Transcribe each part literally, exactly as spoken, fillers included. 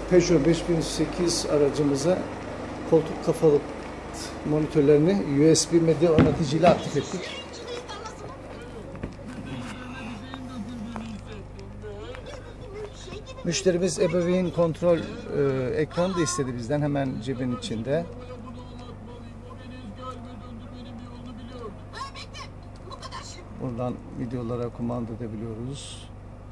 Peugeot beş bin sekiz aracımıza koltuk kafalı monitörlerini U S B medya oynatıcıyla aktif ettik. Müşterimiz ebeveyn kontrol e, ekranı da istedi bizden, hemen cebin içinde. Buradan videolara kumanda edebiliyoruz.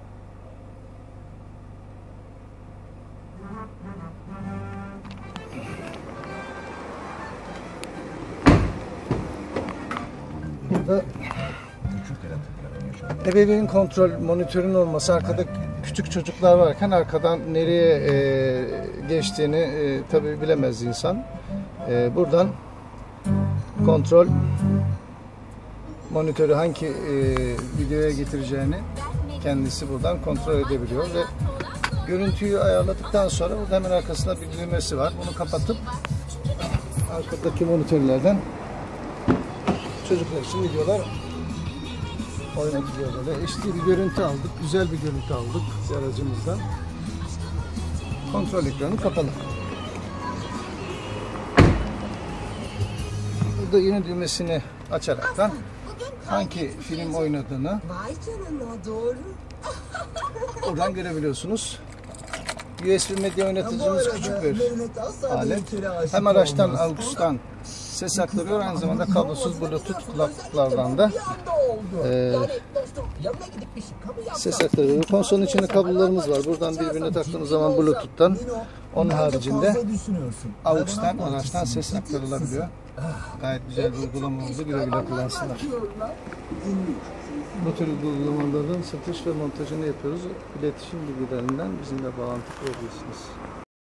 Burada ebeveyn kontrol monitörün olması, arkada küçük çocuklar varken arkadan nereye e, geçtiğini e, tabii bilemez insan. E, buradan kontrol monitörü hangi e, videoya getireceğini kendisi buradan kontrol edebiliyor ve görüntüyü ayarladıktan sonra burada hemen arkasında bir düğmesi var. Bunu kapatıp arkadaki monitörlerden çocuklar için videolar oynatılıyor. Böyle H D bir görüntü aldık, güzel bir görüntü aldık aracımızdan. Kontrol ekranı kapalı. Burada yine düğmesini açaraktan hangi film oynadığını Vay canına, doğru. oradan görebiliyorsunuz. U S B medya oynatıcımız küçük bir alet. Hem araçtan, AUX'tan ses aktarıyor, aynı zamanda kablosuz Bluetooth kulaklıklardan da e, ses aktarıyor. Konsolun içinde kablolarımız var. Buradan birbirine taktığımız zaman Bluetooth'tan, onun haricinde AUX'tan, araçtan ses aktarılabiliyor. Gayet güzel bir uygulama oldu. Güle güle kullansınlar. Bu tür uygulamaların satış ve montajını yapıyoruz. İletişim bilgilerinden bizimle bağlantı kurabilirsiniz.